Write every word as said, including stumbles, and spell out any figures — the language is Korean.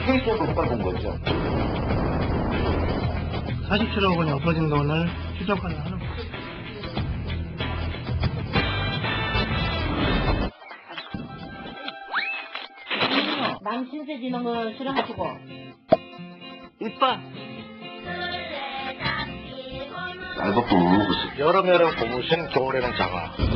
페이스도 못 밟은 거죠. 사십칠억 원이 없어진 돈을 추적하는 하는 거예요. 남 신세 지는 걸 싫어하시고. 이빠 알밥도 못 먹었어. 여름에는 고무신, 겨울에는 장화.